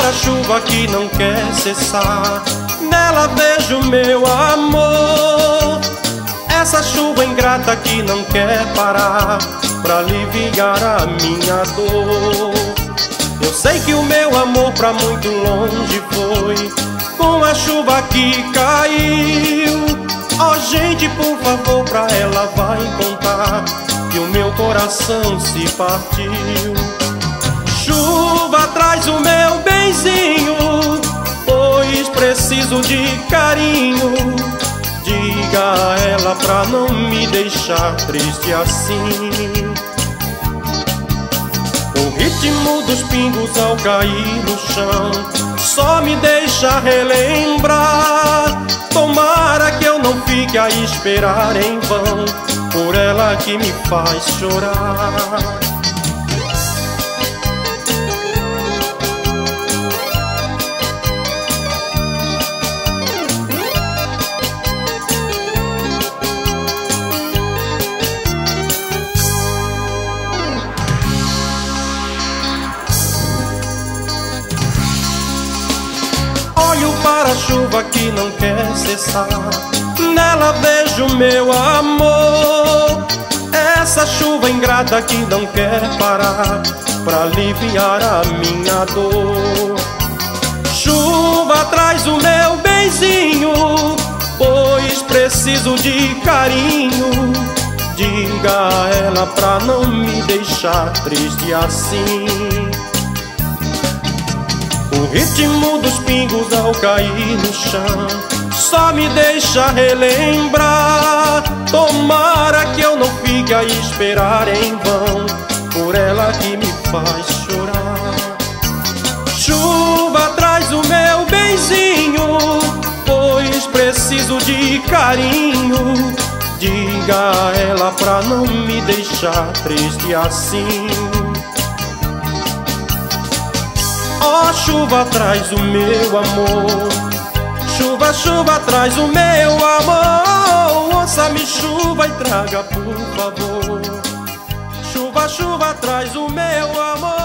para a chuva que não quer cessar, nela vejo meu amor. Essa chuva ingrata que não quer parar, pra aliviar a minha dor. Eu sei que o meu amor pra muito longe foi, com a chuva que caiu. Ó gente, por favor, pra ela vai contar que o meu coração se partiu. Chuva, traz o meu benzinho, pois preciso de carinho. Diga a ela pra não me deixar triste assim. O ritmo dos pingos ao cair no chão só me deixa relembrar. Tomara que eu não fique a esperar em vão por ela que me faz chorar. Olho para a chuva que não quer cessar, nela vejo meu amor. Essa chuva ingrata que não quer parar, pra aliviar a minha dor. Chuva, traz o meu benzinho, pois preciso de carinho. Diga a ela pra não me deixar triste assim. O ritmo dos pingos ao cair no chão só me deixa relembrar. Tomara que eu não fique a esperar em vão por ela que me faz chorar. Chuva, traz o meu benzinho, pois preciso de carinho. Diga a ela pra não me deixar triste assim. Ó chuva, traz o meu amor. Chuva, chuva, traz o meu amor. Ouça-me, chuva, e traga, por favor. Chuva, chuva, traz o meu amor.